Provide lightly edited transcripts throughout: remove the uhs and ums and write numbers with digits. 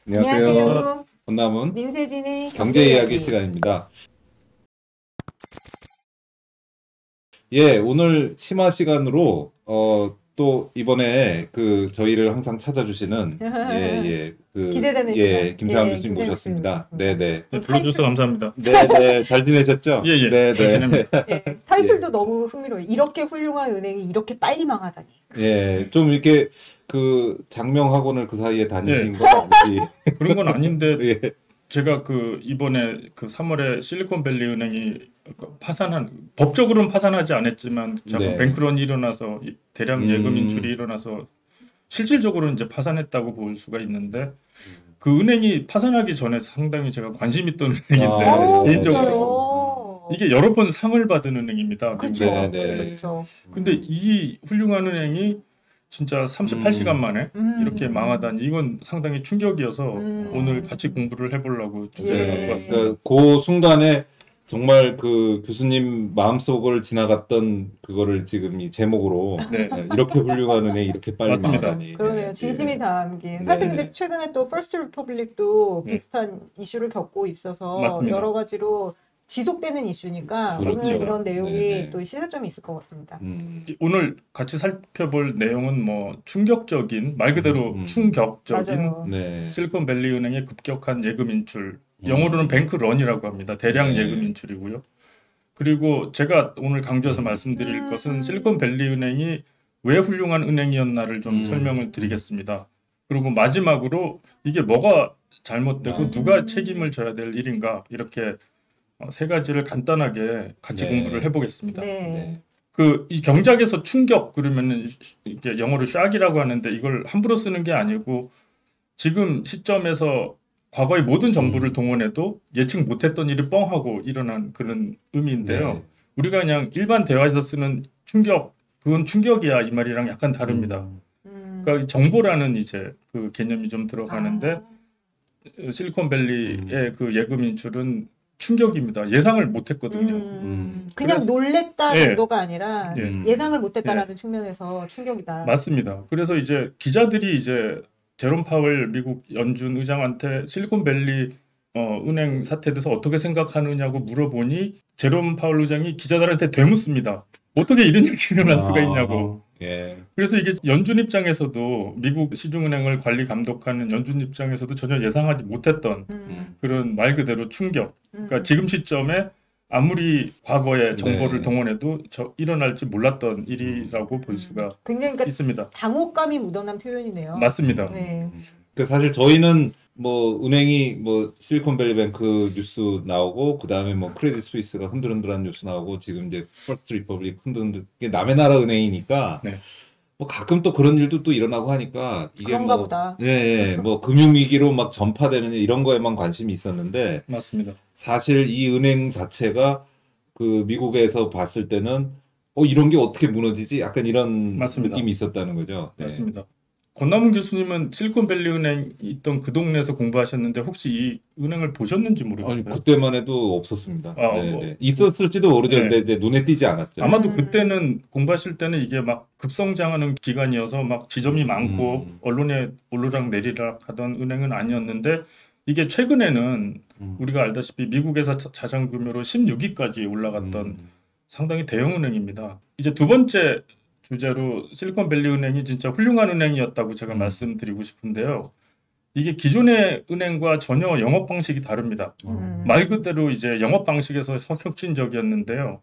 안녕하세요. 안녕하세요. 권남은 민세진의 경제 이야기 시간입니다. 예, 오늘 심화 시간으로 또 이번에 그 저희를 항상 찾아주시는 기대되는 시간. 김상환 예, 교수님 김상환 모셨습니다. 교수님 네네. 들어주셔서 감사합니다. 네네. 잘 지내셨죠? 예, 예. 네네. 잘 지냅니다. 예, 타이틀도 너무 흥미로워요. 이렇게 훌륭한 은행이 이렇게 빨리 망하다니. 예, 좀 이렇게 그 장명 학원을 그 사이에 다니신 건 아니지? 그런 건 아닌데 예. 제가 그 이번에 그 3월에 실리콘밸리 은행이 파산한 법적으로는 파산하지 않았지만 자꾸 네. 뱅크런이 일어나서 대량 예금 인출이 일어나서 실질적으로는 이제 파산했다고 볼 수가 있는데 그 은행이 파산하기 전에 상당히 제가 관심 있던 은행인데 아, 개인적으로 진짜요? 이게 여러 번 상을 받은 은행입니다. 그렇죠. 네, 네. 그렇죠. 근데 이 훌륭한 은행이 진짜 38시간 만에 이렇게 망하다니 이건 상당히 충격이어서 오늘 같이 공부를 해보려고 주제를 갖고 왔습니다. 그러니까 그 순간에 정말 그 교수님 마음속을 지나갔던 그거를 지금 이 제목으로 네. 이렇게 훌륭한 은행이 이렇게 빨리 맞습니다. 망하다니. 그러네요. 진심이 담긴. 사실 네. 근데 최근에 또 퍼스트 리퍼블릭도 네. 비슷한 이슈를 겪고 있어서 맞습니다. 여러 가지로 지속되는 이슈니까 그렇죠. 오늘 이런 내용이 네네. 또 시사점이 있을 것 같습니다. 오늘 같이 살펴볼 내용은 뭐 충격적인 말 그대로 충격적인 맞아요. 네. 실리콘밸리 은행의 급격한 예금 인출, 영어로는 뱅크런이라고 합니다. 대량 네. 예금 인출이고요. 그리고 제가 오늘 강조해서 말씀드릴 것은 실리콘밸리 은행이 왜 훌륭한 은행이었나를 좀 설명을 드리겠습니다. 그리고 마지막으로 이게 뭐가 잘못되고 누가 책임을 져야 될 일인가 이렇게 세 가지를 간단하게 같이 네. 공부를 해보겠습니다. 네. 그 이 경작에서 충격 그러면은 이게 영어로 샥이라고 하는데 이걸 함부로 쓰는 게 아니고 지금 시점에서 과거의 모든 정보를 동원해도 예측 못했던 일이 뻥하고 일어난 그런 의미인데요. 네. 우리가 그냥 일반 대화에서 쓰는 충격, 그건 충격이야 이 말이랑 약간 다릅니다. 그러니까 정보라는 이제 그 개념이 좀 들어가는데 실리콘밸리의 그 예금 인출은 충격입니다. 예상을 못했거든요. 그냥 그래서- 놀랬다 예. 정도가 아니라 예. 예상을 못했다라는 측면에서 충격이다. 맞습니다. 그래서 이제 기자들이 이제 제롬 파월 미국 연준 의장한테 실리콘밸리 은행 사태에 대해서 어떻게 생각하느냐고 물어보니 제롬 파월 의장이 기자들한테 되묻습니다. 어떻게 이런 일이 일어날 수가 있냐고. 예. 그래서 이게 연준 입장에서도 미국 시중은행을 관리 감독하는 연준 입장에서도 전혀 예상하지 못했던 그런 말 그대로 충격. 그러니까 지금 시점에 아무리 과거의 정보를 네. 동원해도 일어날지 몰랐던 일이라고 볼 수가 굉장히 그러니까 있습니다. 당혹감이 묻어난 표현이네요. 맞습니다. 네. 그 사실 저희는 뭐 은행이 뭐 실리콘밸리뱅크 뉴스 나오고 그 다음에 뭐 크레딧 스위스가 흔들흔들한 뉴스 나오고 지금 이제 퍼스트 리퍼블릭 흔들흔들 이게 남의 나라 은행이니까 네. 뭐 가끔 또 그런 일도 또 일어나고 하니까 이게 그런가 뭐 보다. 예, 뭐 금융 위기로 막 전파되는 이런 거에만 관심이 있었는데 맞습니다. 사실 이 은행 자체가 그 미국에서 봤을 때는 이런 게 어떻게 무너지지? 약간 이런 맞습니다. 느낌이 있었다는 거죠. 네. 맞습니다. 권남은 교수님은 실리콘밸리 은행 있던 그 동네에서 공부하셨는데 혹시 이 은행을 보셨는지 아니 모르겠어요. 그때만 해도 없었습니다. 아, 네, 뭐. 네. 있었을지도 모르죠. 네. 근데 이제 눈에 띄지 않았죠. 아마도 그때는 공부하실 때는 이게 막 급성장하는 기간이어서 막 지점이 많고 언론에 오르락 내리락 하던 은행은 아니었는데 이게 최근에는 우리가 알다시피 미국에서 자산 규모로 16위까지 올라갔던 상당히 대형 은행입니다. 이제 두 번째 주제로 실리콘밸리 은행이 진짜 훌륭한 은행이었다고 제가 말씀드리고 싶은데요. 이게 기존의 은행과 전혀 영업 방식이 다릅니다. 말 그대로 이제 영업 방식에서 혁신적이었는데요.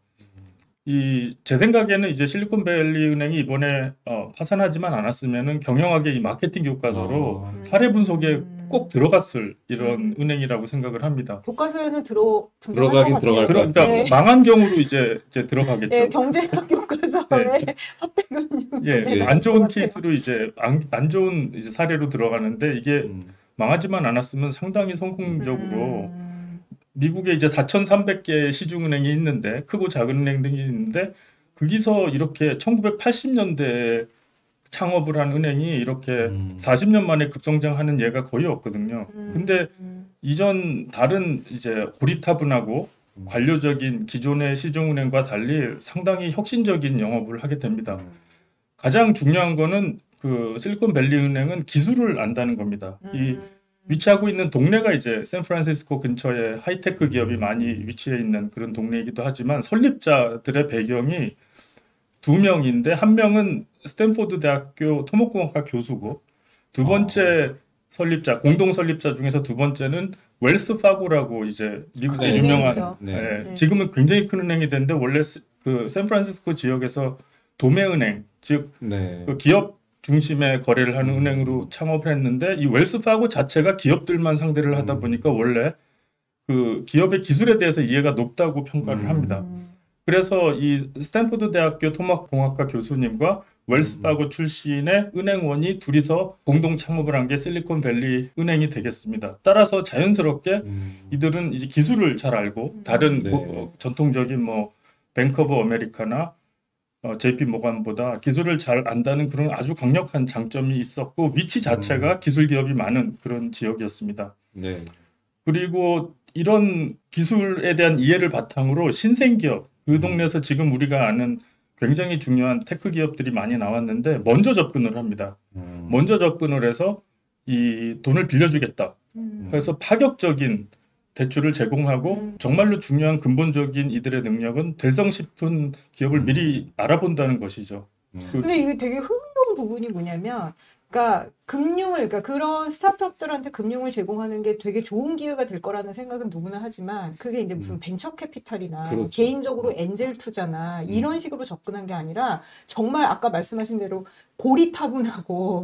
제 생각에는 이제 실리콘밸리 은행이 이번에 파산하지만 않았으면은 경영학의 이 마케팅 교과서로 사례 분석에 꼭 들어갔을 이런 은행이라고 생각을 합니다. 교과서에는 등장할 들어가긴 것 같아요. 들어갈 것 그러니까 네. 망한 경우로 이제 들어가겠죠. 네, 경제학 교과서에 화폐금융 예, 안 좋은 케이스로 이제 안 좋은 이제 사례로 들어가는데 이게 망하지만 않았으면 상당히 성공적으로 미국에 이제 4,300개 시중은행이 있는데 크고 작은 은행 등이 있는데 거기서 이렇게 1980년대에 창업을 한 은행이 이렇게 40년 만에 급성장하는 예가 거의 없거든요. 근데 이전 다른 이제 고리타분하고 관료적인 기존의 시중은행과 달리 상당히 혁신적인 영업을 하게 됩니다. 가장 중요한 거는 그 실리콘밸리 은행은 기술을 안다는 겁니다. 이 위치하고 있는 동네가 이제 샌프란시스코 근처에 하이테크 기업이 많이 위치해 있는 그런 동네이기도 하지만 설립자들의 배경이 두 명인데 한 명은 스탠포드 대학교 토목공학과 교수고 두 번째 설립자, 공동 설립자 중에서 두 번째는 웰스 파고라고 이제 미국의 큰 유명한 은행이죠. 예, 지금은 굉장히 큰 은행이 됐는데 원래 그 샌프란시스코 지역에서 도매은행 즉 네. 그 기업 중심의 거래를 하는 은행으로 창업을 했는데 이 웰스 파고 자체가 기업들만 상대를 하다 보니까 원래 그 기업의 기술에 대해서 이해가 높다고 평가를 합니다. 그래서 이 스탠포드 대학교 토목공학과 교수님과 웰스 파고 출신의 은행원이 둘이서 공동 창업을 한 게 실리콘밸리 은행이 되겠습니다. 따라서 자연스럽게 이들은 이제 기술을 잘 알고 다른 네. 전통적인 뭐 뱅크 오브 아메리카나 JP 모간보다 기술을 잘 안다는 그런 아주 강력한 장점이 있었고 위치 자체가 기술 기업이 많은 그런 지역이었습니다. 네. 그리고 이런 기술에 대한 이해를 바탕으로 신생 기업, 그 동네에서 지금 우리가 아는 굉장히 중요한 테크 기업들이 많이 나왔는데 먼저 접근을 합니다. 먼저 접근을 해서 이 돈을 빌려주겠다. 그래서 파격적인 대출을 제공하고 정말로 중요한 근본적인 이들의 능력은 될성 싶은 기업을 미리 알아본다는 것이죠. 근데 이게 되게 흥미로운 부분이 뭐냐면, 그러니까 그러니까 그런 스타트업들한테 금융을 제공하는 게 되게 좋은 기회가 될 거라는 생각은 누구나 하지만, 그게 이제 무슨 벤처 캐피탈이나 그렇죠. 개인적으로 엔젤 투자나 이런 식으로 접근한 게 아니라, 정말 아까 말씀하신 대로 고리타분하고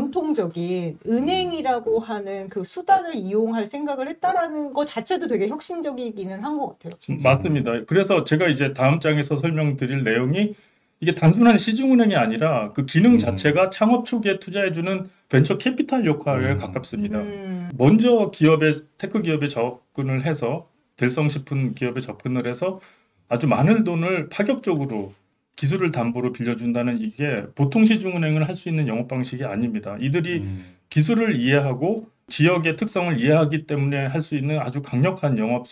전통적인 은행이라고 하는 그 수단을 이용할 생각을 했다라는 것 자체도 되게 혁신적이기는 한 것 같아요. 진짜. 맞습니다. 그래서 제가 이제 다음 장에서 설명드릴 내용이 이게 단순한 시중은행이 아니라 그 기능 자체가 창업 초기에 투자해주는 벤처 캐피탈 역할에 가깝습니다. 먼저 테크 기업에 접근을 해서 될성 싶은 기업에 접근을 해서 아주 많은 돈을 파격적으로 기술을 담보로 빌려준다는 이게 보통 시중은행을 할 수 있는 영업 방식이 아닙니다. 이들이 기술을 이해하고 지역의 특성을 이해하기 때문에 할 수 있는 아주 강력한 영업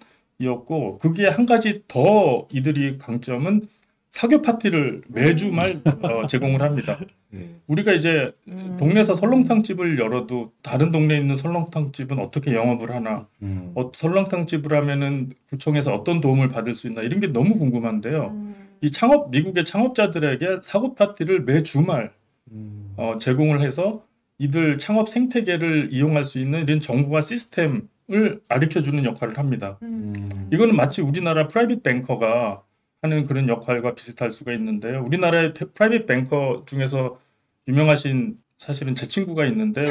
수단이었고 그게 한 가지 더 이들이 강점은 사교 파티를 매주 말 제공을 합니다. 우리가 이제 동네에서 설렁탕 집을 열어도 다른 동네에 있는 설렁탕 집은 어떻게 영업을 하나, 설렁탕 집을 하면은 구청에서 어떤 도움을 받을 수 있나 이런 게 너무 궁금한데요. 이 미국의 창업자들에게 사고 파티를 매 주말 제공을 해서 이들 창업 생태계를 이용할 수 있는 이런 정보와 시스템을 가르쳐주는 역할을 합니다. 이거는 마치 우리나라 프라이빗 뱅커가 하는 그런 역할과 비슷할 수가 있는데요. 우리나라의 프라이빗 뱅커 중에서 유명하신 사실은 제 친구가 있는데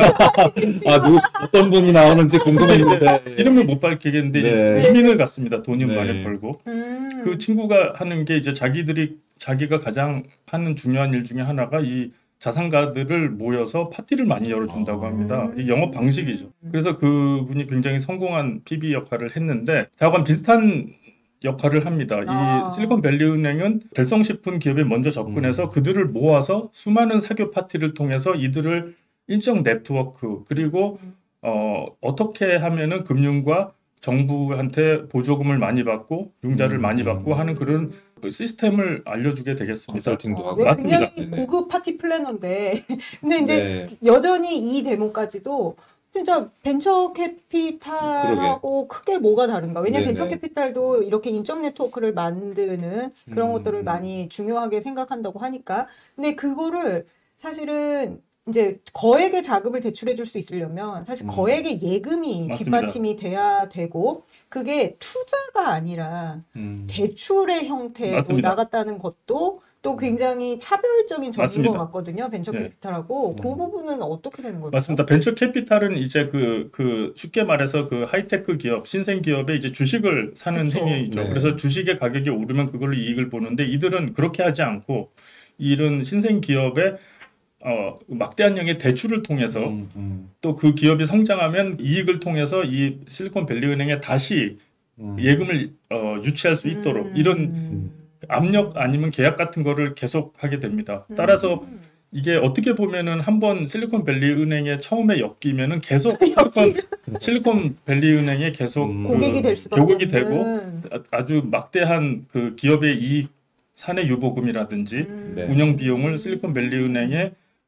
어떤 분이 나오는지 궁금했는데 이름을 못 밝히겠는데 네. 이민을 갔습니다. 돈이 네. 많이 벌고 그 친구가 하는 게 이제 자기가 가장 하는 중요한 일 중에 하나가 이 자산가들을 모여서 파티를 많이 열어준다고 합니다. 이 영업 방식이죠. 그래서 그분이 굉장히 성공한 PB 역할을 했는데 저하고 비슷한 역할을 합니다. 이 실리콘밸리 은행은 될성 싶은 기업에 먼저 접근해서 그들을 모아서 수많은 사교 파티를 통해서 이들을 일정 네트워크 그리고 어떻게 하면은 금융과 정부한테 보조금을 많이 받고 융자를 많이 받고 하는 그런 시스템을 알려주게 되겠습니다. 컨설팅도 하고 맞습니다. 굉장히 고급 파티 플래너인데, 근데 이제 네. 여전히 이 대목까지도 진짜 벤처 캐피탈하고 크게 뭐가 다른가? 왜냐면 벤처 캐피탈도 이렇게 인적 네트워크를 만드는 그런 것들을 많이 중요하게 생각한다고 하니까. 근데 그거를 사실은 이제 거액의 자금을 대출해 줄 수 있으려면 사실 거액의 예금이 맞습니다. 뒷받침이 돼야 되고 그게 투자가 아니라 대출의 형태로 맞습니다. 나갔다는 것도 또 굉장히 차별적인 점인 맞습니다. 것 같거든요. 벤처 네. 캐피탈하고 그 부분은 어떻게 되는 걸까요? 맞습니다. 벤처 캐피탈은 이제 그 쉽게 말해서 그 하이테크 기업, 신생 기업의 이제 주식을 사는 그쵸. 행위죠. 네. 그래서 주식의 가격이 오르면 그걸로 이익을 보는데 이들은 그렇게 하지 않고 이런 신생 기업의 막대한 양의 대출을 통해서 또 그 기업이 성장하면 이익을 통해서 이 실리콘밸리 은행에 다시 예금을 유치할 수 있도록 이런 압력 아니면 계약 같은 거를 계속 하게 됩니다. 따라서 이게 어떻게 보면은 한번 실리콘밸리 은행에 처음에 엮이면은 계속 실리콘밸리 은행에 계속 고객이 될 수밖에 고객이 없는. 되고 아주 막대한 그 기업의 이익 사내 유보금이라든지 네. 운영 비용을 실리콘밸리 은행에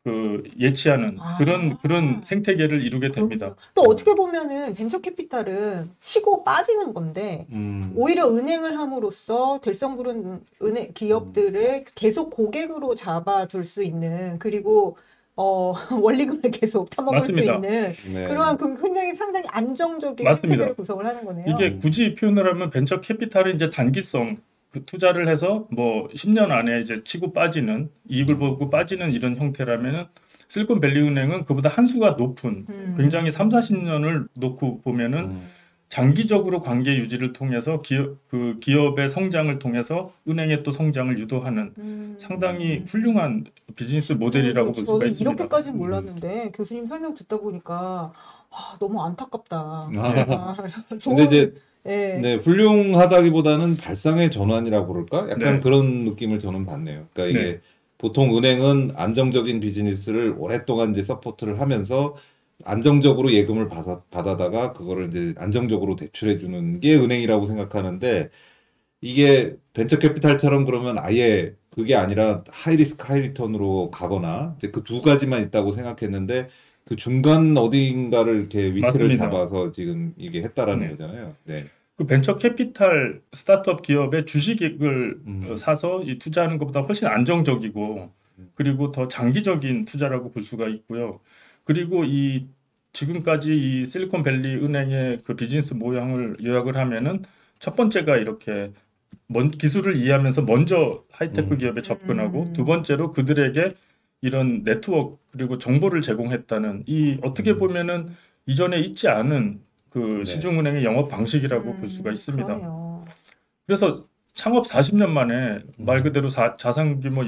그 예치하는 아. 그런 생태계를 이루게 됩니다. 그렇구나. 또 어떻게 보면은 벤처 캐피탈은 치고 빠지는 건데 오히려 은행을 함으로써 될성 부른 은행 기업들을 계속 고객으로 잡아둘 수 있는 그리고 원리금을 계속 타먹을 맞습니다. 수 있는 네. 그러한 굉장히 상당히 안정적인 맞습니다. 생태계를 구성을 하는 거네요. 이게 굳이 표현을 하면 벤처 캐피탈은 이제 단기성 그 투자를 해서 뭐 10년 안에 이제 치고 빠지는 이익을 보고 빠지는 이런 형태라면은 실리콘밸리 은행은 그보다 한 수가 높은 굉장히 3, 40년을 놓고 보면은 장기적으로 관계 유지를 통해서 기업의 성장을 통해서 은행의 또 성장을 유도하는 상당히 훌륭한 비즈니스 모델이라고 볼 수가 저는 있습니다. 이렇게까지는 몰랐는데 교수님 설명 듣다 보니까 너무 안타깝다. 근데 이제 예. 네, 훌륭하다기보다는 발상의 전환이라고 그럴까? 약간 네. 그런 느낌을 저는 받네요. 그러니까 이게 네. 보통 은행은 안정적인 비즈니스를 오랫동안 이제 서포트를 하면서 안정적으로 예금을 받아다가 그거를 이제 안정적으로 대출해 주는 게 은행이라고 생각하는데 이게 벤처 캐피탈처럼 그러면 아예 그게 아니라 하이 리스크 하이 리턴으로 가거나 이제 그 두 가지만 있다고 생각했는데 그 중간 어딘가를 이렇게 위치를 맞습니다. 잡아서 지금 이게 했다라는 네. 거잖아요. 네. 그 벤처 캐피탈 스타트업 기업의 주식을 사서 이 투자하는 것보다 훨씬 안정적이고 그리고 더 장기적인 투자라고 볼 수가 있고요. 그리고 이 지금까지 이 실리콘밸리 은행의 그 비즈니스 모양을 요약을 하면은 첫 번째가 이렇게 기술을 이해하면서 먼저 하이테크 기업에 접근하고 두 번째로 그들에게 이런 네트워크 그리고 정보를 제공했다는 이 어떻게 보면은 이전에 있지 않은 그 네. 시중은행의 영업 방식이라고 볼 수가 있습니다. 그러네요. 그래서 창업 40년 만에 말 그대로 자산 규모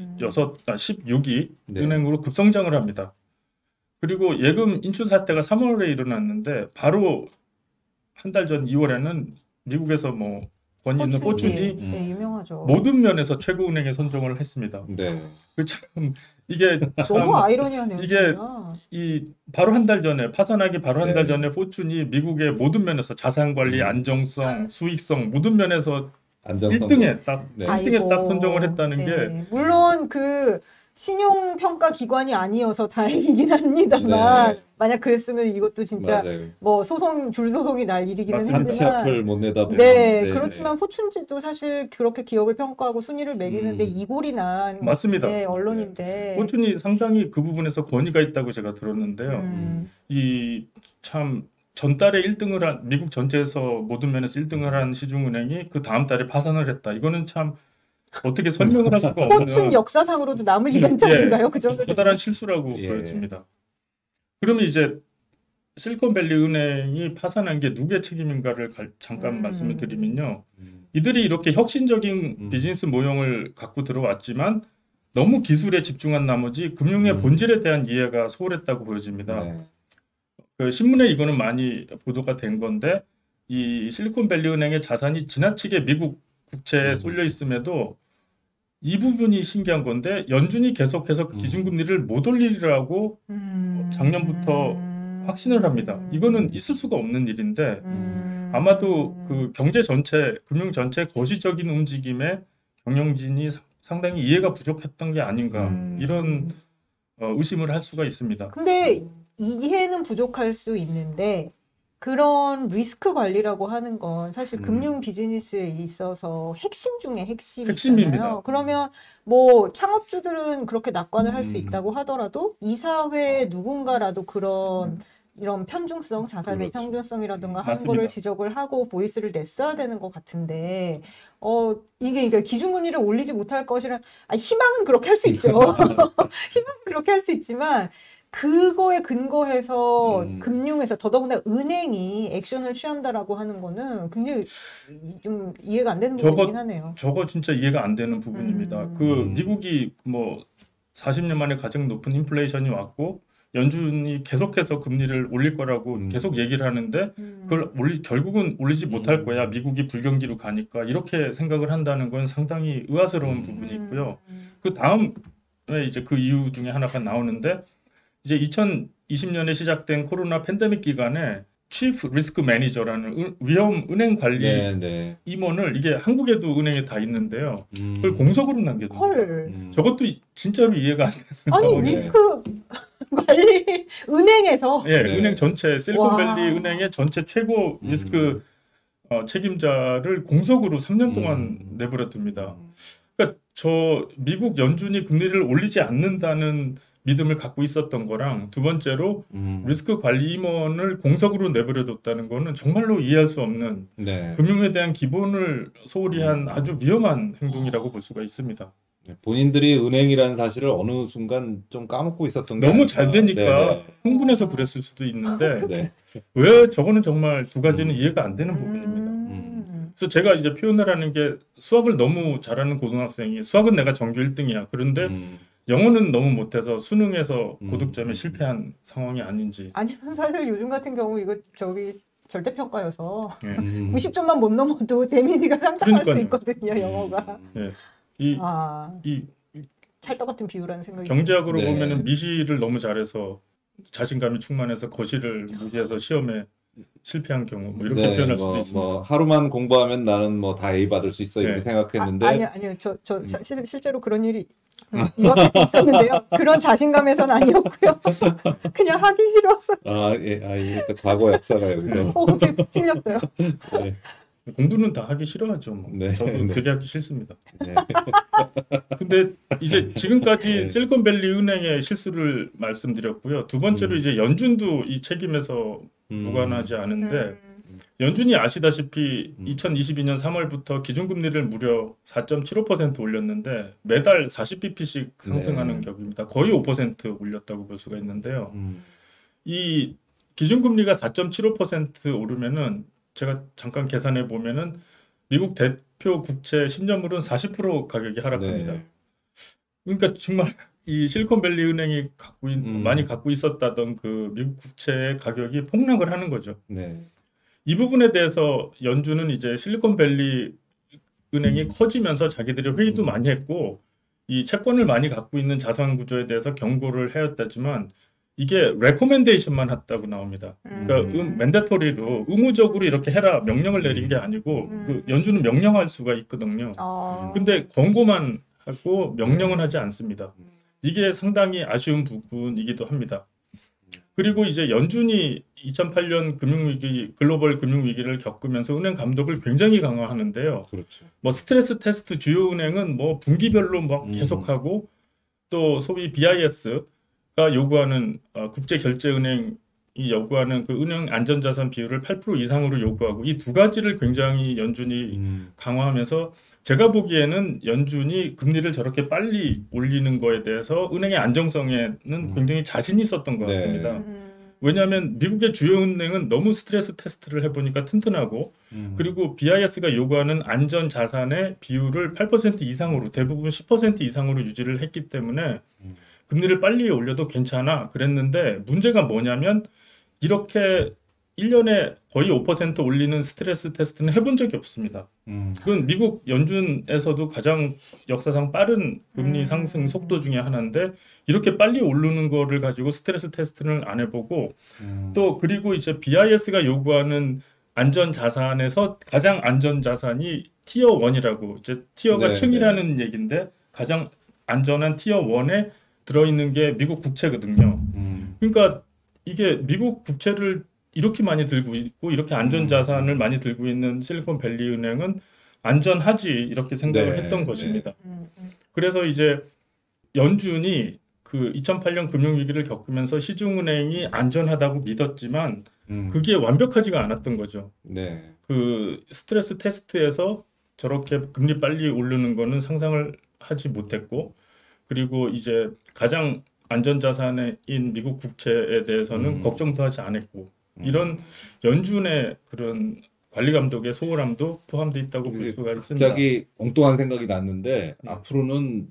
16위 네. 은행으로 급성장을 합니다. 그리고 예금 인출 사태가 3월에 일어났는데 바로 한 달 전 2월에는 미국에서 뭐 권위 있는 포춘이 네, 유명하죠. 모든 면에서 최고 은행에 선정을 했습니다. 네. 그 참 이게 참 너무 아이러니하네요. 이게 진짜. 이 바로 한 달 전에 파산하기 바로 한 달 네. 전에 포춘이 미국의 모든 면에서 자산 관리, 안정성, 수익성 모든 면에서 안정성 1등에 딱 네. 1등에 딱 선정을 했다는 네. 게 물론 그 신용평가기관이 아니어서 다행이긴 합니다만 네. 만약 그랬으면 이것도 진짜 맞아요. 뭐 줄소송이 날 일이기는 한치 했지만 앞을 못 내다보는. 네, 그렇지만 포춘지도 사실 그렇게 기업을 평가하고 순위를 매기는데 이골이 난 맞습니다. 네, 언론인데 포춘이 상당히 그 부분에서 권위가 있다고 제가 들었는데요. 이 참 전달에 1등을 한 미국 전체에서 모든 면에서 1등을 한 시중은행이 그 다음 달에 파산을 했다. 이거는 참 어떻게 설명을 할 수가 포춘 없는 역사상으로도 남을 이벤트인가요? 그 정도? 커다란 실수라고 예. 보여집니다. 그러면 이제 실리콘밸리 은행이 파산한 게 누구의 책임인가를 잠깐 말씀을 드리면요. 이들이 이렇게 혁신적인 비즈니스 모형을 갖고 들어왔지만 너무 기술에 집중한 나머지 금융의 본질에 대한 이해가 소홀했다고 보여집니다. 네. 그 신문에 이거는 많이 보도가 된 건데 이 실리콘밸리 은행의 자산이 지나치게 미국 국채에 쏠려 있음에도 이 부분이 신기한 건데 연준이 계속해서 기준금리를 못 올리라고 작년부터 확신을 합니다. 이거는 있을 수가 없는 일인데 아마도 그 경제 전체, 금융 전체 거시적인 움직임에 경영진이 상당히 이해가 부족했던 게 아닌가 이런 의심을 할 수가 있습니다. 근데 이해는 부족할 수 있는데 그런 리스크 관리라고 하는 건 사실 금융 비즈니스에 있어서 핵심 중에 핵심이잖아요. 핵심입니다. 그러면 뭐 창업주들은 그렇게 낙관을 할 수 있다고 하더라도 이사회에 누군가라도 이런 편중성, 자산의 그렇죠. 편중성이라든가 하는 맞습니다. 거를 지적을 하고 보이스를 냈어야 되는 것 같은데, 이게 기준금리를 올리지 못할 것이란, 희망은 그렇게 할 수 있죠. 희망은 그렇게 할 수 있지만, 그거에 근거해서 금융에서 더더군다나 은행이 액션을 취한다라고 하는 거는 굉장히 좀 이해가 안 되는 부분이긴 하네요. 저거 진짜 이해가 안 되는 부분입니다. 그 미국이 뭐 40년 만에 가장 높은 인플레이션이 왔고 연준이 계속해서 금리를 올릴 거라고 계속 얘기를 하는데 그걸 결국은 올리지 못할 거야. 미국이 불경기로 가니까 이렇게 생각을 한다는 건 상당히 의아스러운 부분이 있고요. 그 다음에 이제 그 이유 중에 하나가 나오는데 이제 2020년에 시작된 코로나 팬데믹 기간에 치프 리스크 매니저라는 위험 은행 관리 네, 네. 임원을 이게 한국에도 은행에 다 있는데요. 그걸 음. 공석으로 남겨둡니다. 헐. 저것도 진짜로 이해가 안 돼요. 아니 네. 리스크 관리 은행에서 예, 네. 은행 전체 와. 실리콘밸리 은행의 전체 최고 리스크 책임자를 공석으로 3년 동안 내버려 둡니다. 그러니까 저 미국 연준이 금리를 올리지 않는다는 믿음을 갖고 있었던 거랑 두 번째로 리스크 관리 임원을 공석으로 내버려 뒀다는 거는 정말로 이해할 수 없는 네. 금융에 대한 기본을 소홀히 한 아주 위험한 행동이라고 볼 수가 있습니다. 본인들이 은행이라는 사실을 어느 순간 좀 까먹고 있었던 게 너무 아닐까. 잘 되니까 네네. 흥분해서 그랬을 수도 있는데 네. 왜 저거는 정말 두 가지는 이해가 안 되는 부분입니다. 그래서 제가 이제 표현을 하는 게 수학을 너무 잘하는 고등학생이 수학은 내가 전교 1등이야. 그런데 영어는 너무 못해서 수능에서 고득점에 실패한 상황이 아닌지. 아니면 사실 요즘 같은 경우 이거 저기 절대평가여서 예. 90점만 못 넘어도 데미지가 상당할 수 그러니까요. 있거든요, 영어가. 예. 이 아, 이 찰떡 같은 비유라는 생각이 경제학으로 네. 보면은 미시를 너무 잘해서 자신감이 충만해서 거시를 무시해서 시험에 실패한 경우 뭐 이렇게 네, 표현할 수도 있습니다. 뭐 하루만 공부하면 나는 뭐 다 A 받을 수 있어 이렇게 네. 생각했는데 아니요. 실제로 그런 일이 이밖에 있었는데요. 그런 자신감에선 아니었고요. 그냥 하기 싫어서. 이게 또 과거 역사가 여기서 갑자기 푹 찔렸어요. 네. 공부는 다 하기 싫어하죠. 뭐. 네. 저도 네. 되게 하기 싫습니다. 네. 근데 이제 지금까지 네. 실리콘밸리 은행의 실수를 말씀드렸고요. 두 번째로 이제 연준도 이 책임에서 무관하지 않은데 연준이 아시다시피 2022년 3월부터 기준금리를 무려 4.75% 올렸는데 매달 40bp씩 상승하는 네. 격입니다. 거의 5% 올렸다고 볼 수가 있는데요. 이 기준금리가 4.75% 오르면은 제가 잠깐 계산해 보면은 미국 대표 국채 10년물은 40% 가격이 하락합니다. 네. 그러니까 정말 이 실리콘밸리 은행이 많이 갖고 있었다던 그 미국 국채의 가격이 폭락을 하는 거죠. 네. 이 부분에 대해서 연준은 이제 실리콘밸리 은행이 커지면서 자기들이 회의도 많이 했고 이 채권을 많이 갖고 있는 자산 구조에 대해서 경고를 하였다지만 이게 레코멘데이션만 했다고 나옵니다. 그러니까 맨데토리로 의무적으로 이렇게 해라 명령을 내린 게 아니고 그 연준은 명령할 수가 있거든요. 근데 권고만 하고 명령은 하지 않습니다. 이게 상당히 아쉬운 부분이기도 합니다. 그리고 이제 연준이 2008년 금융위기, 글로벌 금융위기를 겪으면서 은행 감독을 굉장히 강화하는데요. 그렇죠. 뭐 스트레스 테스트 주요 은행은 뭐 분기별로 막 계속하고 또 소위 BIS가 요구하는 국제결제은행이 요구하는 그 은행 안전자산 비율을 8% 이상으로 요구하고 이 두 가지를 굉장히 연준이 강화하면서 제가 보기에는 연준이 금리를 저렇게 빨리 올리는 거에 대해서 은행의 안정성에는 굉장히 자신이 있었던 것 같습니다. 왜냐하면 미국의 주요 은행은 너무 스트레스 테스트를 해보니까 튼튼하고 그리고 BIS가 요구하는 안전 자산의 비율을 8% 이상으로 대부분 10% 이상으로 유지를 했기 때문에 금리를 빨리 올려도 괜찮아 그랬는데 문제가 뭐냐면 이렇게 1년에 거의 5% 올리는 스트레스 테스트는 해본 적이 없습니다. 그건 미국 연준에서도 가장 역사상 빠른 금리 상승 속도 중에 하나인데 이렇게 빨리 오르는 거를 가지고 스트레스 테스트를 안 해보고 또 그리고 이제 BIS가 요구하는 안전 자산에서 가장 안전 자산이 티어 1이라고 이제 티어가 네, 층이라는 얘기인데 가장 안전한 티어 1에 들어있는 게 미국 국채거든요. 그러니까 이게 미국 국채를 이렇게 많이 들고 있고 이렇게 안전 자산을 많이 들고 있는 실리콘밸리 은행은 안전하지 이렇게 생각을 네, 했던 것입니다. 그래서 이제 연준이 그 2008년 금융위기를 겪으면서 시중은행이 안전하다고 믿었지만 그게 완벽하지가 않았던 거죠. 네. 그 스트레스 테스트에서 저렇게 금리 빨리 오르는 거는 상상을 하지 못했고 그리고 이제 가장 안전자산인 미국 국채에 대해서는 걱정도 하지 않았고 이런 연준의 그런 관리 감독의 소홀함도 포함되어 있다고 볼 수가 있습니다. 갑자기 엉뚱한 생각이 났는데 앞으로는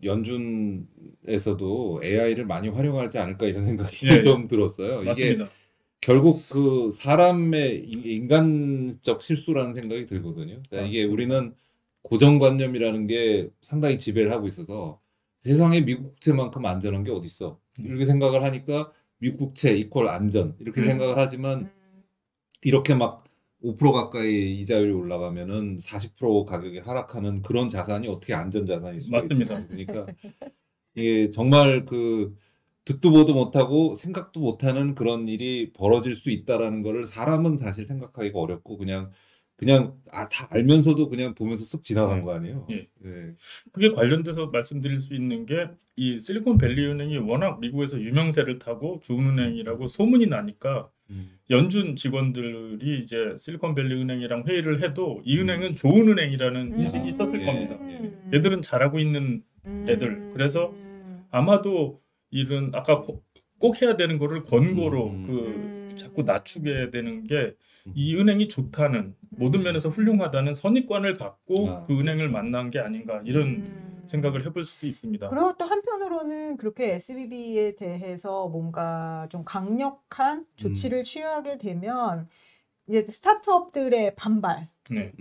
연준에서도 AI를 많이 활용하지 않을까 이런 생각이 좀 들었어요. 맞습니다. 이게 결국 그 사람의 인간적 실수라는 생각이 들거든요. 그러니까 이게 우리는 고정관념이라는 게 상당히 지배를 하고 있어서 세상에 미국 국채만큼 안전한 게 어딨어 이렇게 생각을 하니까 미국 국채 이퀄 안전 이렇게 생각을 하지만 이렇게 막 5% 가까이 이자율이 올라가면은 40% 가격이 하락하는 그런 자산이 어떻게 안전자산일 수가 맞습니다. 있어요. 그러니까 이게 정말 그 듣도 보도 못하고 생각도 못하는 그런 일이 벌어질 수 있다라는 거를 사람은 사실 생각하기가 어렵고 그냥 다 알면서도 그냥 보면서 쓱 지나간 거 아니에요. 예. 네. 그게 관련돼서 말씀드릴 수 있는 게 이 실리콘밸리 은행이 워낙 미국에서 유명세를 타고 좋은 은행이라고 소문이 나니까 연준 직원들이 이제 실리콘밸리 은행이랑 회의를 해도 이 은행은 좋은 은행이라는 인식이 있었을 예, 겁니다. 예. 얘들은 잘하고 있는 애들. 그래서 아마도 이런 아까 꼭 해야 되는 거를 권고로 자꾸 낮추게 되는 게 이 은행이 좋다는 모든 면에서 훌륭하다는 선입관을 갖고 그 은행을 만난 게 아닌가 이런 생각을 해볼 수도 있습니다. 그리고 또 한편으로는 그렇게 SVB에 대해서 뭔가 좀 강력한 조치를 취하게 되면 이제 스타트업들의 반발, 네.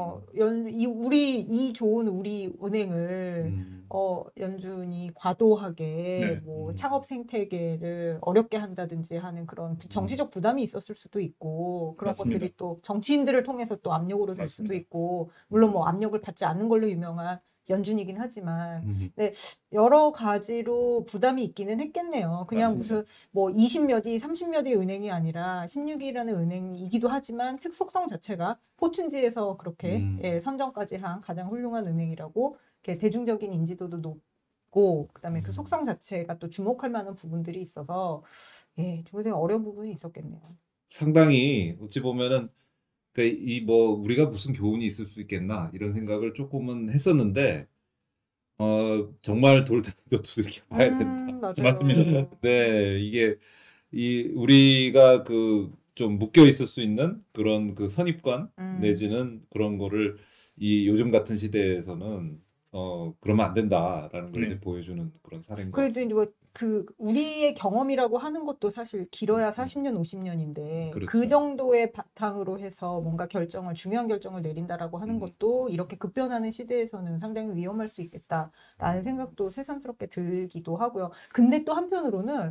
이 좋은 우리 은행을 연준이 과도하게 네. 뭐 창업 생태계를 어렵게 한다든지 하는 그런 정치적 부담이 있었을 수도 있고 그런 맞습니다. 것들이 또 정치인들을 통해서 또 압력으로 될 수도 맞습니다. 있고 물론 뭐 압력을 받지 않는 걸로 유명한 연준이긴 하지만 네, 여러 가지로 부담이 있기는 했겠네요. 그냥 맞습니다. 무슨 뭐 20몇이 30몇의 은행이 아니라 16이라는 은행이기도 하지만 특속성 자체가 포춘지에서 그렇게 예, 선정까지 한 가장 훌륭한 은행이라고 이렇게 대중적인 인지도도 높고 그다음에 그 속성 자체가 또 주목할 만한 부분들이 있어서 예, 좀 되게 어려운 부분이 있었겠네요. 상당히 어찌 보면은 이 뭐 우리가 무슨 교훈이 있을 수 있겠나 이런 생각을 조금은 했었는데 정말 돌도 두들겨 봐야 된다. 맞아요. 맞습니다. 네, 이게 우리가 그 좀 묶여 있을 수 있는 그런 그 선입관 내지는 그런 거를 이 요즘 같은 시대에서는 그러면 안 된다라는 걸 네. 이제 보여주는 그런 사례인 것 그래도 같습니다. 이제 뭐 그 우리의 경험이라고 하는 것도 사실 길어야 40년, 50년인데 그렇죠. 그 정도의 바탕으로 해서 뭔가 중요한 결정을 내린다라고 하는 것도 이렇게 급변하는 시대에서는 상당히 위험할 수 있겠다라는 생각도 새삼스럽게 들기도 하고요. 근데 또 한편으로는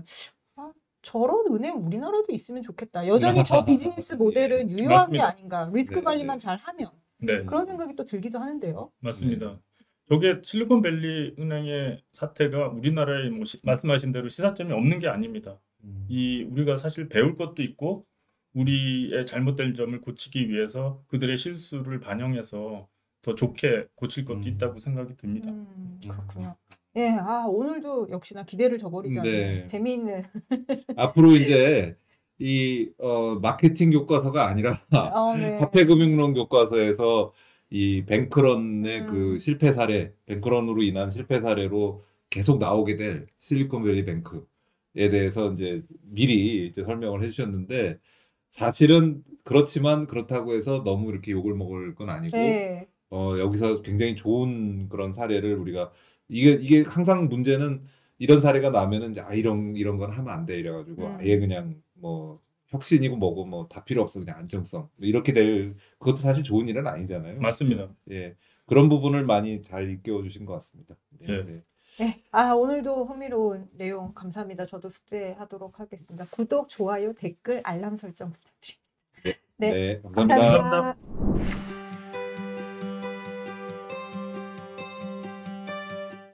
저런 은행 우리나라도 있으면 좋겠다. 여전히 저 비즈니스 모델은 유효한 게 맞습니다. 아닌가. 리스크 네, 관리만 네. 잘 하면. 네. 그런 생각이 또 들기도 하는데요. 맞습니다. 저게 실리콘밸리 은행의 사태가 우리나라에 뭐 말씀하신 대로 시사점이 없는 게 아닙니다. 우리가 사실 배울 것도 있고 우리의 잘못된 점을 고치기 위해서 그들의 실수를 반영해서 더 좋게 고칠 것도 있다고 생각이 듭니다. 그렇군요. 예, 오늘도 역시나 기대를 저버리지 않는 네. 재미있는. 앞으로 이제 이 마케팅 교과서가 아니라 네. 화폐금융론 교과서에서 이 뱅크런의 그 실패 사례, 뱅크런으로 인한 실패 사례로 계속 나오게 될 실리콘밸리 뱅크에 대해서 이제 미리 이제 설명을 해주셨는데 사실은 그렇지만 그렇다고 해서 너무 이렇게 욕을 먹을 건 아니고 네. 여기서 굉장히 좋은 그런 사례를 우리가 이게 항상 문제는 이런 사례가 나면은 이제 이런 건 하면 안 돼 이래가지고 아예 그냥 뭐 혁신이고 뭐고 뭐 다 필요 없어 그냥 안정성 이렇게 될 그것도 사실 좋은 일은 아니잖아요. 맞습니다. 예, 그런 부분을 많이 잘 일깨워 주신 것 같습니다. 네, 예. 네. 네. 오늘도 흥미로운 내용 감사합니다. 저도 숙제하도록 하겠습니다. 구독, 좋아요, 댓글, 알람 설정 부탁드립니다. 네. 네, 감사합니다. 감사합니다.